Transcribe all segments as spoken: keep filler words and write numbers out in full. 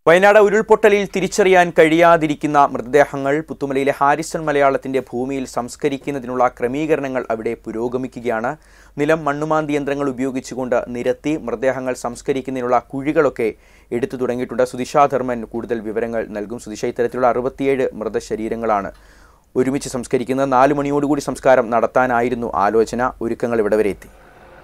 വയനാട് ഉരുൾപൊട്ടലിൽ തിരിച്ചറിയാൻ കഴിയാതിരിക്കുന്ന മൃതദേഹങ്ങൾ പുത്തുമലയിലെ ഹാരിസൺ മലയാളത്തിന്റെ ഭൂമിയിൽ സംസ്കരിക്കുന്നതിനുള്ള ക്രമീകരണങ്ങൾ അവിടെ പുരോഗമിക്കുകയാണ്. നിലം മണ്ണുമാന്തി യന്ത്രങ്ങൾ ഉപയോഗിച്ചുകൊണ്ട് നിരത്തി മൃതദേഹങ്ങൾ സംസ്കരിക്കുന്നതിനുള്ള കുഴികളൊക്കെ എടുത്തു തുടങ്ങിയിട്ടുണ്ട്. സുദിഷ ധർമ്മൻ കൂടുതൽ വിവരങ്ങൾ നൽകും. സുദിഷ, ഇത്തരത്തിലുള്ള അറുപത്തിയേഴ് മൃതശരീരങ്ങളാണ് ഒരുമിച്ച് സംസ്കരിക്കുന്നത്. നാലു മണിയോടുകൂടി സംസ്കാരം നടത്താനായിരുന്നു ആലോചന. ഒരുക്കങ്ങൾ ഇവിടെ വരെ എത്തി.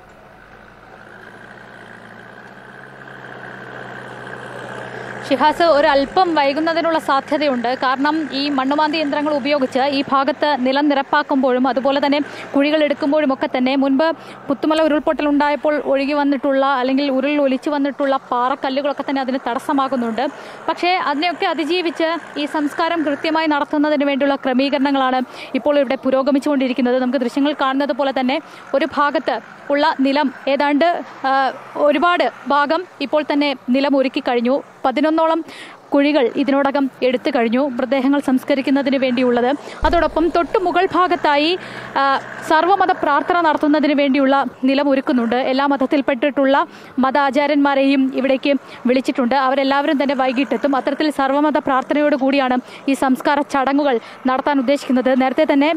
ഷിഹാസ്, ഒരല്പം വൈകുന്നതിനുള്ള സാധ്യതയുണ്ട്. കാരണം ഈ മണ്ണുമാന്തി യന്ത്രങ്ങൾ ഉപയോഗിച്ച് ഈ ഭാഗത്ത് നിലം നിരപ്പാക്കുമ്പോഴും അതുപോലെ തന്നെ കുഴികൾ എടുക്കുമ്പോഴും ഒക്കെ തന്നെ മുൻപ് പുത്തുമല ഉരുൾപൊട്ടൽ ഉണ്ടായപ്പോൾ ഒഴുകി വന്നിട്ടുള്ള അല്ലെങ്കിൽ ഉരുൾ ഒലിച്ചു വന്നിട്ടുള്ള പാറക്കല്ലുകളൊക്കെ തന്നെ അതിന് തടസ്സമാകുന്നുണ്ട്. പക്ഷേ അതിനെയൊക്കെ അതിജീവിച്ച് ഈ സംസ്കാരം കൃത്യമായി നടത്തുന്നതിന് വേണ്ടിയുള്ള ക്രമീകരണങ്ങളാണ് ഇപ്പോൾ ഇവിടെ പുരോഗമിച്ചുകൊണ്ടിരിക്കുന്നത്. നമുക്ക് ദൃശ്യങ്ങൾ കാണുന്നത് പോലെ തന്നെ ഒരു ഭാഗത്ത് ഉള്ള നിലം ഏതാണ്ട് ഒരുപാട് ഭാഗം ഇപ്പോൾ തന്നെ നിലം ഒരുക്കി കഴിഞ്ഞു. പതിനൊന്നോളം കുഴികൾ ഇതിനോടകം എടുത്തു കഴിഞ്ഞു മൃതദേഹങ്ങൾ സംസ്കരിക്കുന്നതിന് വേണ്ടിയുള്ളത്. അതോടൊപ്പം തൊട്ടു മുകൾ ഭാഗത്തായി സർവ്വമത പ്രാർത്ഥന നടത്തുന്നതിന് വേണ്ടിയുള്ള നിലം ഒരുക്കുന്നുണ്ട്. എല്ലാ മതത്തിൽപ്പെട്ടിട്ടുള്ള മതാചാര്യന്മാരെയും ഇവിടേക്ക് വിളിച്ചിട്ടുണ്ട്. അവരെല്ലാവരും തന്നെ വൈകിട്ടെത്തും. അത്തരത്തിൽ സർവ്വമത പ്രാർത്ഥനയോട് കൂടിയാണ് ഈ സംസ്കാര ചടങ്ങുകൾ നടത്താൻ ഉദ്ദേശിക്കുന്നത്. നേരത്തെ തന്നെ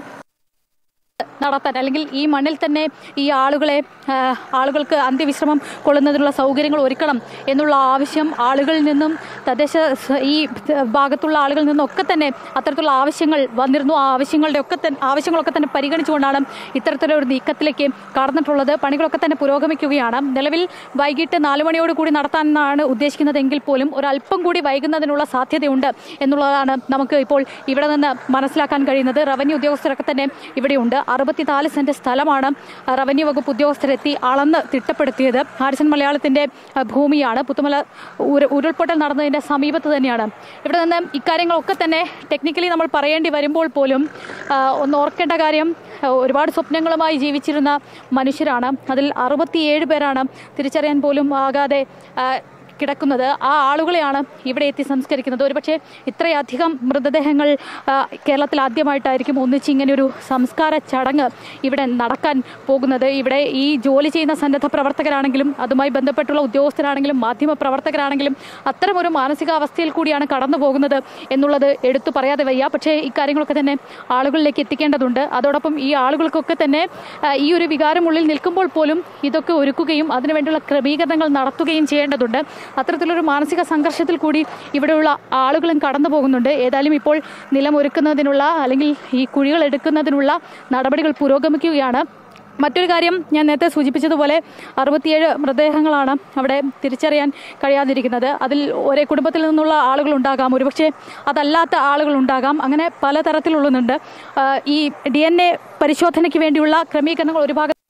നടത്താൻ അല്ലെങ്കിൽ ഈ മണ്ണിൽ തന്നെ ഈ ആളുകളെ ആളുകൾക്ക് അന്ത്യവിശ്രമം കൊള്ളുന്നതിനുള്ള സൗകര്യങ്ങൾ ഒരുക്കണം എന്നുള്ള ആവശ്യം ആളുകളിൽ നിന്നും തദ്ദേശ ഈ ഭാഗത്തുള്ള ആളുകളിൽ നിന്നൊക്കെ തന്നെ അത്തരത്തിലുള്ള ആവശ്യങ്ങൾ വന്നിരുന്നു. ആ ആവശ്യങ്ങളുടെ ഒക്കെ തന്നെ ആവശ്യങ്ങളൊക്കെ തന്നെ പരിഗണിച്ചുകൊണ്ടാണ് ഇത്തരത്തിലൊരു നീക്കത്തിലേക്ക് കടന്നിട്ടുള്ളത്. പണികളൊക്കെ തന്നെ പുരോഗമിക്കുകയാണ്. നിലവിൽ വൈകിട്ട് നാലു മണിയോട് കൂടി നടത്താനാണ് ഉദ്ദേശിക്കുന്നതെങ്കിൽ പോലും ഒരല്പം കൂടി വൈകുന്നതിനുള്ള സാധ്യതയുണ്ട് എന്നുള്ളതാണ് നമുക്ക് ഇപ്പോൾ ഇവിടെ നിന്ന് മനസ്സിലാക്കാൻ കഴിയുന്നത്. റവന്യൂ ഉദ്യോഗസ്ഥരൊക്കെ തന്നെ ഇവിടെയുണ്ട്. അറുപത്തിനാല് സെന്റ് സ്ഥലമാണ് റവന്യൂ വകുപ്പ് ഉദ്യോഗസ്ഥരെത്തി അളന്ന് തിട്ടപ്പെടുത്തിയത്. ഹാരിസൺ മലയാളത്തിന്റെ ഭൂമിയാണ്. പുത്തുമല ഉരുൾപൊട്ടൽ നടന്നതിന്റെ സമീപത്ത് തന്നെയാണ്. ഇവിടെ നിന്ന് ഇക്കാര്യങ്ങളൊക്കെ തന്നെ ടെക്നിക്കലി നമ്മൾ പറയേണ്ടി വരുമ്പോൾ പോലും ഒന്ന് ഓർക്കേണ്ട കാര്യം, ഒരുപാട് സ്വപ്നങ്ങളുമായി ജീവിച്ചിരുന്ന മനുഷ്യരാണ്. അതിൽ അറുപത്തിയേഴ് പേരാണ് തിരിച്ചറിയാൻ പോലും ആകാതെ കിടക്കുന്നത്. ആ ആളുകളെയാണ് ഇവിടെ എത്തി സംസ്കരിക്കുന്നത്. ഒരുപക്ഷെ ഇത്രയധികം മൃതദേഹങ്ങൾ കേരളത്തിൽ ആദ്യമായിട്ടായിരിക്കും ഒന്നിച്ച് ഇങ്ങനെയൊരു സംസ്കാര ചടങ്ങ് ഇവിടെ നടക്കാൻ പോകുന്നത്. ഇവിടെ ഈ ജോലി ചെയ്യുന്ന സന്നദ്ധ പ്രവർത്തകരാണെങ്കിലും അതുമായി ബന്ധപ്പെട്ടുള്ള ഉദ്യോഗസ്ഥരാണെങ്കിലും മാധ്യമ പ്രവർത്തകരാണെങ്കിലും അത്തരമൊരു മാനസികാവസ്ഥയിൽ കൂടിയാണ് കടന്നു പോകുന്നത് എന്നുള്ളത് എടുത്തു പറയാതെ വയ്യ. പക്ഷേ ഇക്കാര്യങ്ങളൊക്കെ തന്നെ ആളുകളിലേക്ക് എത്തിക്കേണ്ടതുണ്ട്. അതോടൊപ്പം ഈ ആളുകൾക്കൊക്കെ തന്നെ ഈ ഒരു വികാരമുള്ളിൽ നിൽക്കുമ്പോൾ പോലും ഇതൊക്കെ ഒരുക്കുകയും അതിനുവേണ്ടിയുള്ള ക്രമീകരണങ്ങൾ നടത്തുകയും ചെയ്യേണ്ടതുണ്ട്. അത്തരത്തിലൊരു മാനസിക സംഘർഷത്തിൽ കൂടി ഇവിടെയുള്ള ആളുകളും കടന്നു പോകുന്നുണ്ട്. ഏതായാലും ഇപ്പോൾ നിലം ഒരുക്കുന്നതിനുള്ള അല്ലെങ്കിൽ ഈ കുഴികൾ എടുക്കുന്നതിനുള്ള നടപടികൾ പുരോഗമിക്കുകയാണ്. മറ്റൊരു കാര്യം, ഞാൻ നേരത്തെ സൂചിപ്പിച്ചതുപോലെ അറുപത്തിയേഴ് മൃതദേഹങ്ങളാണ് അവിടെ തിരിച്ചറിയാൻ കഴിയാതിരിക്കുന്നത്. അതിൽ ഒരേ കുടുംബത്തിൽ നിന്നുള്ള ആളുകളുണ്ടാകാം, ഒരുപക്ഷെ അതല്ലാത്ത ആളുകളുണ്ടാകാം. അങ്ങനെ പലതരത്തിലുള്ളുന്നുണ്ട്. ഈ ഡി എൻ എ പരിശോധനയ്ക്ക് വേണ്ടിയുള്ള ക്രമീകരണങ്ങൾ ഒരു ഭാഗം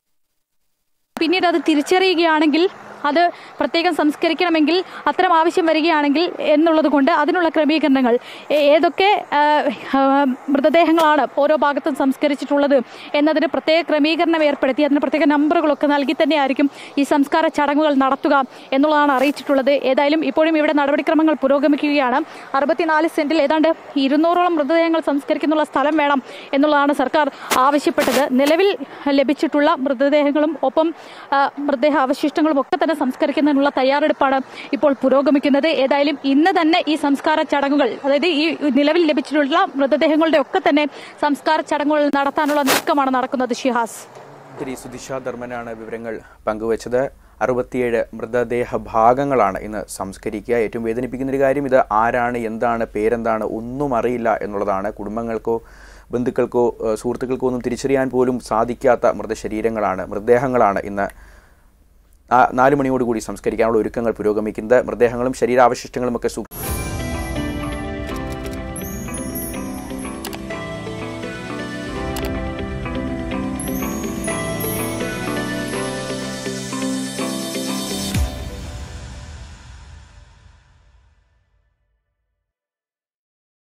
പിന്നീട് അത് തിരിച്ചറിയുകയാണെങ്കിൽ അത് പ്രത്യേകം സംസ്കരിക്കണമെങ്കിൽ അത്തരം ആവശ്യം വരികയാണെങ്കിൽ എന്നുള്ളത് കൊണ്ട് അതിനുള്ള ക്രമീകരണങ്ങൾ ഏതൊക്കെ മൃതദേഹങ്ങളാണ് ഓരോ ഭാഗത്തും സംസ്കരിച്ചിട്ടുള്ളത് എന്നതിന് പ്രത്യേക ക്രമീകരണം ഏർപ്പെടുത്തി അതിന് പ്രത്യേക നമ്പറുകളൊക്കെ നൽകി തന്നെയായിരിക്കും ഈ സംസ്കാര ചടങ്ങുകൾ നടത്തുക എന്നുള്ളതാണ് അറിയിച്ചിട്ടുള്ളത്. ഏതായാലും ഇപ്പോഴും ഇവിടെ നടപടിക്രമങ്ങൾ പുരോഗമിക്കുകയാണ്. അറുപത്തിനാല് സെന്റിൽ ഏതാണ്ട് ഇരുന്നൂറോളം മൃതദേഹങ്ങൾ സംസ്കരിക്കുന്നുള്ള സ്ഥലം വേണം എന്നുള്ളതാണ് സർക്കാർ ആവശ്യപ്പെട്ടത്. നിലവിൽ ലഭിച്ചിട്ടുള്ള മൃതദേഹങ്ങളും ഒപ്പം മൃതദേഹ അവശിഷ്ടങ്ങളും ഒക്കെ തന്നെ സംസ്കരിക്കുന്നതിനുള്ള തയ്യാറെടുപ്പാണ് ഇപ്പോൾ പുരോഗമിക്കുന്നത്. ഏതായാലും ഇന്ന് തന്നെ ഈ സംസ്കാര ചടങ്ങുകൾ, അതായത് ഈ നിലവിൽ ലഭിച്ചിട്ടുള്ള മൃതദേഹങ്ങളുടെ ഒക്കെ തന്നെ സംസ്കാര ചടങ്ങുകൾ നടത്താനുള്ള നീക്കമാണ് നടക്കുന്നത്. ഷിഹാസ്, സുദിഷ ധർമ്മനാണ് വിവരങ്ങൾ പങ്കുവച്ചത്. അറുപത്തിയേഴ് മൃതദേഹ ഭാഗങ്ങളാണ് ഇന്ന് സംസ്കരിക്കുക. ഏറ്റവും വേദനിപ്പിക്കുന്ന ഒരു കാര്യം, ഇത് ആരാണ്, എന്താണ്, പേരെന്താണ് ഒന്നും അറിയില്ല എന്നുള്ളതാണ്. കുടുംബങ്ങൾക്കോ ബന്ധുക്കൾക്കോ സുഹൃത്തുക്കൾക്കോ ഒന്നും തിരിച്ചറിയാൻ പോലും സാധിക്കാത്ത മൃതശരീരങ്ങളാണ് മൃതദേഹങ്ങളാണ് ഇന്ന് നാലു മണിയോടുകൂടി സംസ്കരിക്കാനുള്ള ഒരുക്കങ്ങൾ പുരോഗമിക്കുന്നത്. മൃതദേഹങ്ങളും ശരീരാവശിഷ്ടങ്ങളും ഒക്കെ